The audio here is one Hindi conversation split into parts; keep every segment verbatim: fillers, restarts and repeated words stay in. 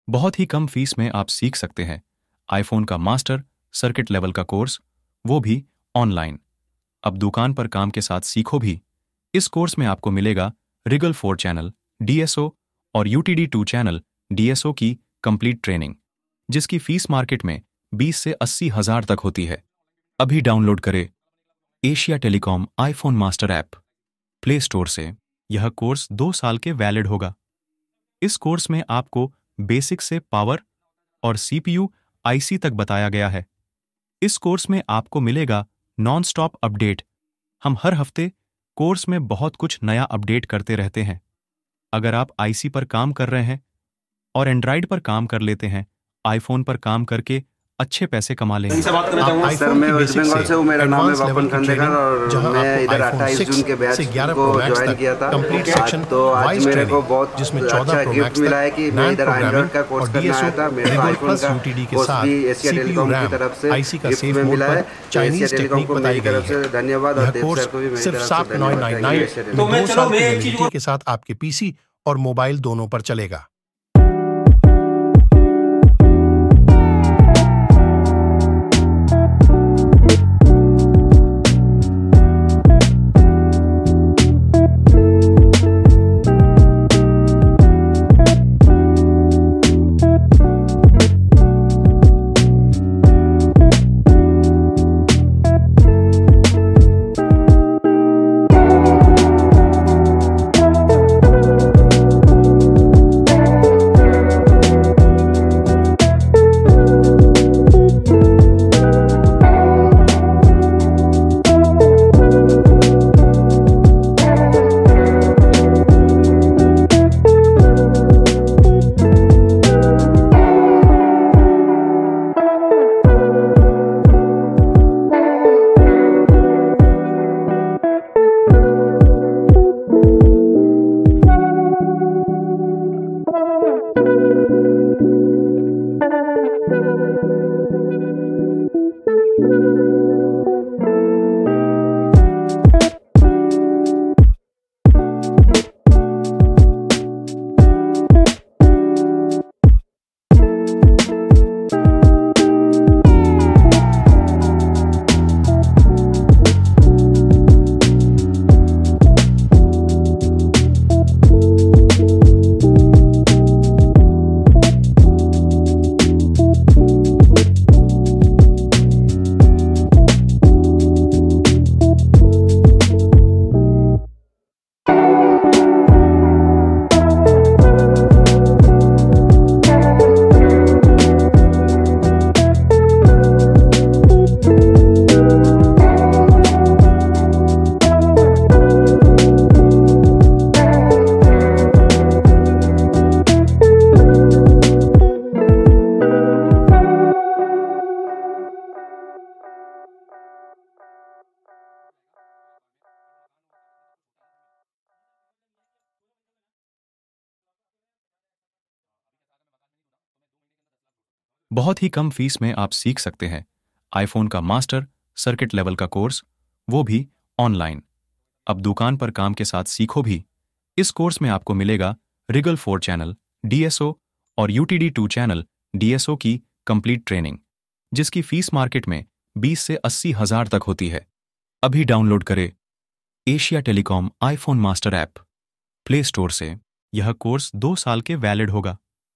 बहुत ही कम फीस में आप सीख सकते हैं आईफोन का मास्टर सर्किट लेवल का कोर्स, वो भी ऑनलाइन। अब दुकान पर काम के साथ सीखो भी। इस कोर्स में आपको मिलेगा रिगल फोर चैनल डीएसओ और यूटीडी टू चैनल डीएसओ की कंप्लीट ट्रेनिंग, जिसकी फीस मार्केट में बीस से अस्सी हजार तक होती है। अभी डाउनलोड करें Asia telecom iPhone master app play store से। यह कोर्स दो साल के वैलिड होगा। इस कोर्स में आपको बेसिक से पावर और सीपीयू आईसी तक बताया गया है। इस कोर्स में आपको मिलेगा नॉन स्टॉप अपडेट। हम हर हफ्ते कोर्स में बहुत कुछ नया अपडेट करते रहते हैं। अगर आप आईसी पर काम कर रहे हैं और एंड्रॉइड पर काम कर लेते हैं, आईफोन पर काम करके अच्छे पैसे कमा लेंगे। सर, मैं वेस्ट बंगाल से हूँ। मेरा नाम है बापन खंडेकर और मैं इधर अट्ठाईस जून के बैच को ज्वाइन किया था। तो आज मेरे को बहुत अच्छा गिफ्ट मिला है कि मैं इधर एंड्रॉइड का कोर्स करना आया था। मेरे को आईफोन का कोर्स भी एशिया टेलीकॉम की तरफ से गिफ्ट में मिला है। एशिया टेलीकॉम को मेरी तरफ से धन्यवाद और देव सर को भी मेरी तरफ से धन्यवाद। तो मैं चलो मैं एक चीज के साथ आपके पीसी और मोबाइल दोनों पर चलेगा। बहुत ही कम फीस में आप सीख सकते हैं आईफोन का मास्टर सर्किट लेवल का कोर्स, वो भी ऑनलाइन। अब दुकान पर काम के साथ सीखो भी। इस कोर्स में आपको मिलेगा रिगल फोर चैनल डीएसओ और यूटीडी टू चैनल डीएसओ की कंप्लीट ट्रेनिंग, जिसकी फीस मार्केट में बीस से अस्सी हजार तक होती है। अभी डाउनलोड करें Asia telecom iPhone master app play store से। यह कोर्स दो साल के वैलिड होगा।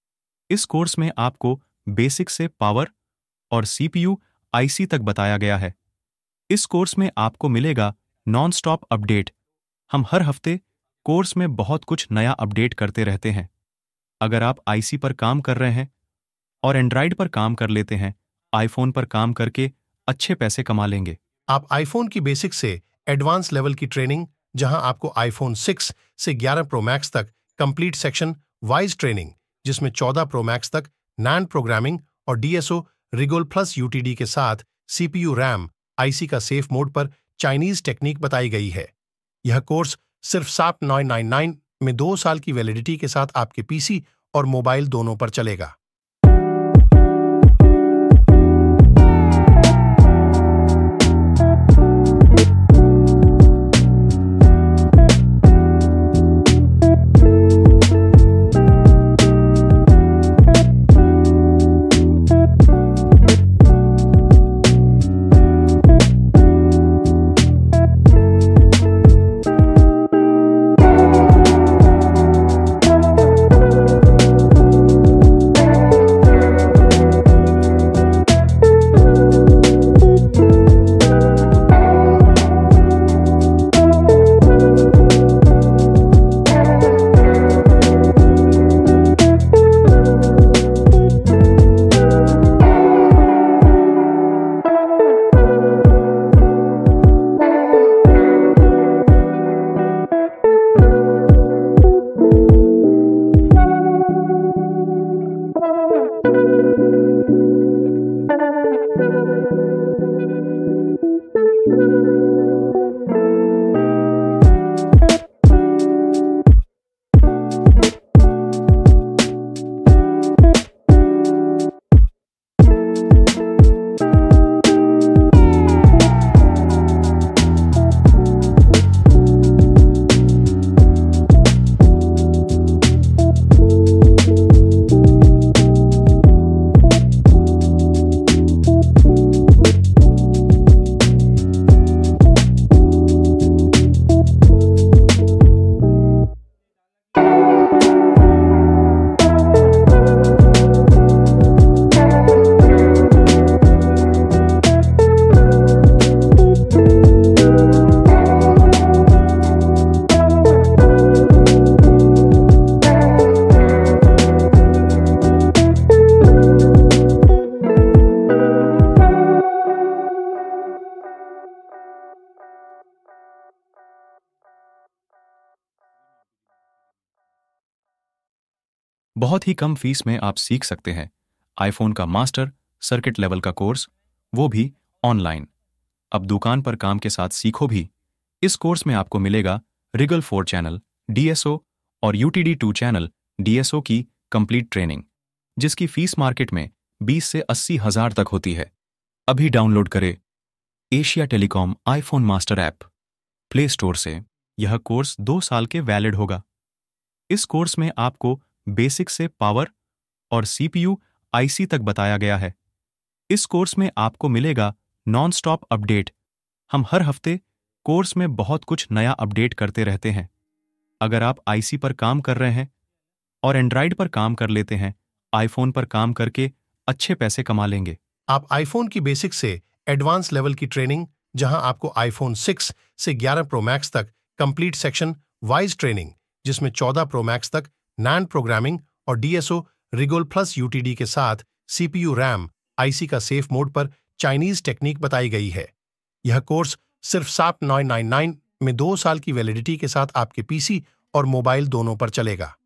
इस कोर्स में आपको बेसिक से पावर और सीपीयू आईसी तक बताया गया है। इस कोर्स में आपको मिलेगा नॉन स्टॉप अपडेट। हम हर हफ्ते कोर्स में बहुत कुछ नया अपडेट करते रहते हैं। अगर आप आईसी पर काम कर रहे हैं और एंड्रॉइड पर काम कर लेते हैं, आईफोन पर काम करके अच्छे पैसे कमा लेंगे। आप आईफोन की बेसिक से एडवांस लेवल की ट्रेनिंग, जहां आपको आईफोन सिक्स से ग्यारह प्रो मैक्स तक कंप्लीट सेक्शन वाइज ट्रेनिंग, जिसमें चौदह प्रो मैक्स तक नैंड प्रोग्रामिंग और डीएसओ रिगोल प्लस यूटीडी के साथ सीपीयू रैम आईसी का सेफ मोड पर चाइनीज टेक्निक बताई गई है। यह कोर्स सिर्फ सात नौ नौ नौ में दो साल की वैलिडिटी के साथ आपके पीसी और मोबाइल दोनों पर चलेगा। बहुत ही कम फीस में आप सीख सकते हैं आईफोन का मास्टर सर्किट लेवल का कोर्स, वो भी ऑनलाइन। अब दुकान पर काम के साथ सीखो भी। इस कोर्स में आपको मिलेगा रिगल फोर चैनल डीएसओ और यूटीडी टू चैनल डीएसओ की कंप्लीट ट्रेनिंग, जिसकी फीस मार्केट में बीस से अस्सी हजार तक होती है। अभी डाउनलोड करें Asia telecom iPhone master app play store से। यह कोर्स दो साल के वैलिड होगा। इस कोर्स में आपको बेसिक से पावर और सीपीयू आईसी तक बताया गया है। इस कोर्स में आपको मिलेगा नॉन स्टॉप अपडेट। हम हर हफ्ते कोर्स में बहुत कुछ नया अपडेट करते रहते हैं। अगर आप आईसी पर काम कर रहे हैं और एंड्रॉइड पर काम कर लेते हैं, आईफोन पर काम करके अच्छे पैसे कमा लेंगे। आप आईफोन की बेसिक से एडवांस लेवल की ट्रेनिंग, जहां आपको आईफोन सिक्स से ग्यारह प्रो मैक्स तक कंप्लीट सेक्शन वाइज ट्रेनिंग, जिसमें चौदह प्रो मैक्स तक नैंड प्रोग्रामिंग और डीएसओ रिगोल प्लस यूटीडी के साथ सीपीयू रैम आईसी का सेफ मोड पर चाइनीज टेक्निक बताई गई है। यह कोर्स सिर्फ सात नौ नौ नौ में दो साल की वैलिडिटी के साथ आपके पीसी और मोबाइल दोनों पर चलेगा।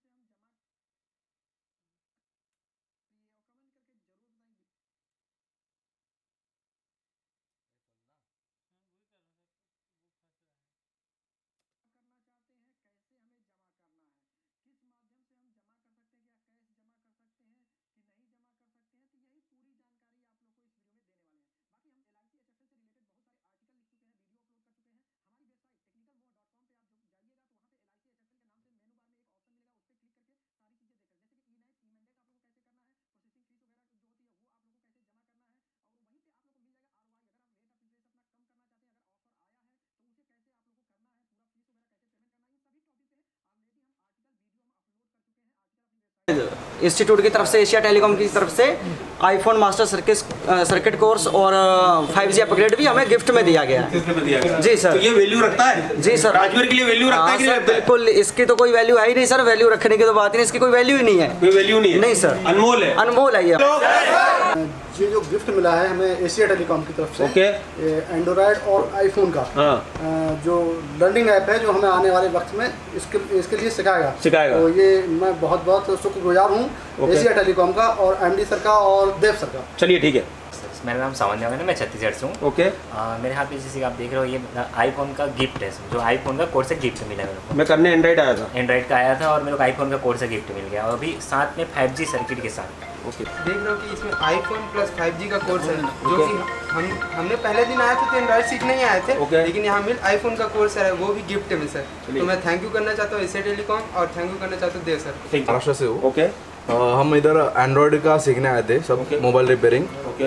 इंस्टीट्यूट की तरफ से, एशिया टेलीकॉम की तरफ से iPhone master circuit circuit course और फाइव जी अपग्रेड भी हमें गिफ्ट में दिया गया है। जी सर। तो ये वैल्यू रखता है? जी सर। राजवीर के लिए वैल्यू रखता है कि नहीं रखता है? बिल्कुल, इसकी तो कोई वैल्यू है ही नहीं सर। वैल्यू रखने की तो बात ही नहीं, इसकी कोई वैल्यू ही नहीं है। कोई वैल्यू नहीं है? नहीं सर, अनमोल है। अनमोल है ये। ये जो गिफ्ट मिला है हमें एशिया टेलीकॉम की तरफ से, ओके, एंड्रॉयड और आईफोन का, हाँ, जो लर्निंग ऐप है जो हमें आने वाले वक्त में इसके इसके लिए सिखाएगा सिखाएगा तो ये मैं बहुत बहुत शुक्रगुजार हूँ एशिया टेलीकॉम का और एमडी सर का और देव सर का। चलिए ठीक है। मेरा नाम सामान्य है, मैं छत्तीसगढ़ से हूँ। ओके। आ, मेरे हाथ में जैसे आप देख रहे हो ये आईफोन का गिफ्ट है, जो आईफोन का कोर्स से गिफ्ट मिला मेरे को। मैं करने एंड्रॉइड आया था। एंड्रॉइड का आया था और मेरे को आईफोन का कोर्स से गिफ्ट मिल गया और अभी साथ में फाइव जी सर्किट के साथ। ओके। देख रहे हो कि इसमें आईफोन प्लस फाइव जी का कोर्स है, जो कि हम हमने पहले दिन आए थे तो एंड्रॉइड सीखने ही आए थे, okay. लेकिन यहाँ मिल आईफोन का कोर्स है, वो भी गिफ्ट में सर। तो मैं थैंक यू करना चाहता हूँ एशिया टेलीकॉम और थैंक यू करना चाहता हूँ देव सर। महाराष्ट्र से हूँ। ओके। हम इधर एंड्रॉयड का सीखने आए थे सब, मोबाइल रिपेयरिंग,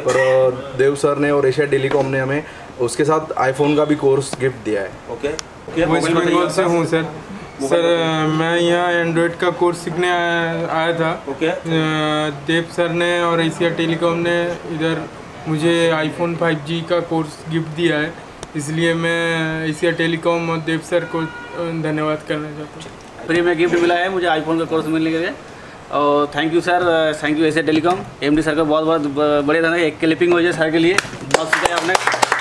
पर देव सर ने और एशिया टेलीकॉम ने हमें उसके साथ आईफोन का भी कोर्स गिफ्ट दिया है। ओके। वेस्ट बंगाल से हूँ सर। सर मैं यहाँ एंड्रॉयड का कोर्स सीखने आया था। ओके। देव सर ने और एशिया टेलीकॉम ने इधर मुझे आईफोन फाइव जी का कोर्स गिफ्ट दिया है, इसलिए मैं एशिया टेलीकॉम और देव सर को धन्यवाद करना चाहता हूँ। फ्री में गिफ्ट मिला है मुझे आईफोन का कोर्स मिलने के लिए, और thank you sir, thank you Asia telecom MD sir का बहुत बहुत बड़े धन्यवाद। एक क्लिपिंग हो जाए सर के लिए, बहुत शुक्रिया आपने।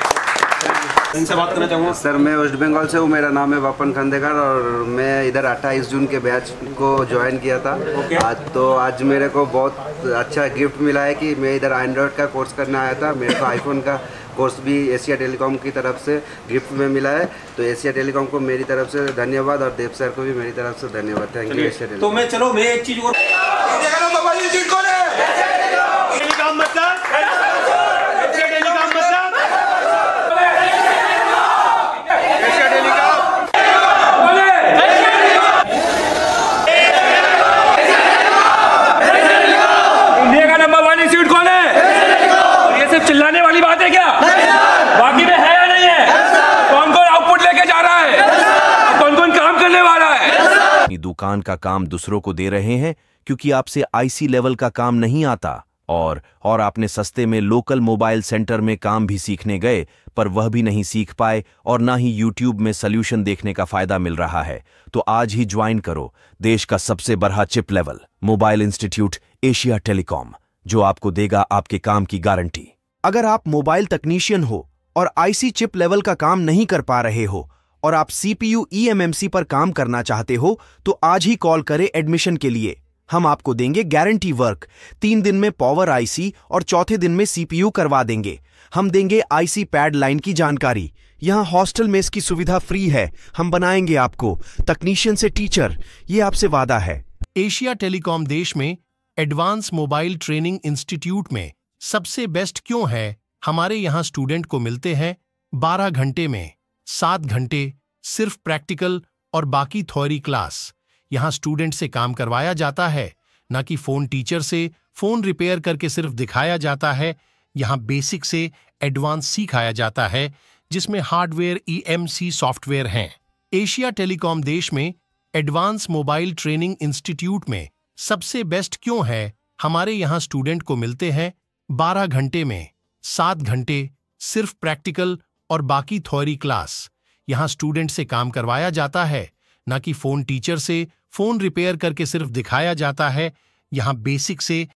इनसे बात करना चाहूँगा। सर मैं वेस्ट बंगाल से हूँ, मेरा नाम है वापन खंडेकर और मैं इधर अट्ठाईस जून के बैच को ज्वाइन किया था। okay. आज तो आज मेरे को बहुत अच्छा गिफ्ट मिला है कि मैं इधर एंड्रॉयड का कोर्स करने आया था, मेरे को आईफोन का कोर्स भी एशिया टेलीकॉम की तरफ से गिफ्ट में मिला है। तो एशिया टेलीकॉम को मेरी तरफ से धन्यवाद और देव सर को भी मेरी तरफ से धन्यवाद। Thank you Asia telecom. तो मैं चलो मैं एक चीज़ और चिल्लाने वाली बात है क्या? बाकी में है या नहीं है? कौन कौन आउटपुट लेके जा रहा है? कौन कौन काम करने वाला है? अपनी दुकान का काम दूसरों को दे रहे हैं क्योंकि आपसे आईसी लेवल का काम नहीं आता, और और आपने सस्ते में लोकल मोबाइल सेंटर में काम भी सीखने गए पर वह भी नहीं सीख पाए, और ना ही यूट्यूब में सल्यूशन देखने का फायदा मिल रहा है। तो आज ही ज्वाइन करो देश का सबसे बड़ा chip level mobile institute Asia telecom, जो आपको देगा आपके काम की गारंटी। अगर आप मोबाइल तकनीशियन हो और आईसी चिप लेवल का काम नहीं कर पा रहे हो और आप सीपीयू ईएमएमसी पर काम करना चाहते हो, तो आज ही कॉल करें एडमिशन के लिए। हम आपको देंगे गारंटी वर्क। तीन दिन में पावर आईसी और चौथे दिन में सीपीयू करवा देंगे। हम देंगे आईसी पैड लाइन की जानकारी। यहाँ हॉस्टल में इसकी सुविधा फ्री है। हम बनाएंगे आपको तकनीशियन से टीचर, ये आपसे वादा है। एशिया टेलीकॉम देश में एडवांस मोबाइल ट्रेनिंग इंस्टीट्यूट में सबसे बेस्ट क्यों है? हमारे यहाँ स्टूडेंट को मिलते हैं बारह घंटे में सात घंटे सिर्फ प्रैक्टिकल और बाकी थ्योरी क्लास। यहाँ स्टूडेंट से काम करवाया जाता है, ना कि फोन टीचर से फोन रिपेयर करके सिर्फ दिखाया जाता है। यहाँ बेसिक से एडवांस सिखाया जाता है, जिसमें हार्डवेयर ईएमसी सॉफ्टवेयर हैं। एशिया टेलीकॉम देश में एडवांस मोबाइल ट्रेनिंग इंस्टीट्यूट में सबसे बेस्ट क्यों है? हमारे यहाँ स्टूडेंट को मिलते हैं बारह घंटे में सात घंटे सिर्फ प्रैक्टिकल और बाकी थ्योरी क्लास। यहाँ स्टूडेंट से काम करवाया जाता है, ना कि फोन टीचर से फोन रिपेयर करके सिर्फ दिखाया जाता है। यहाँ बेसिक से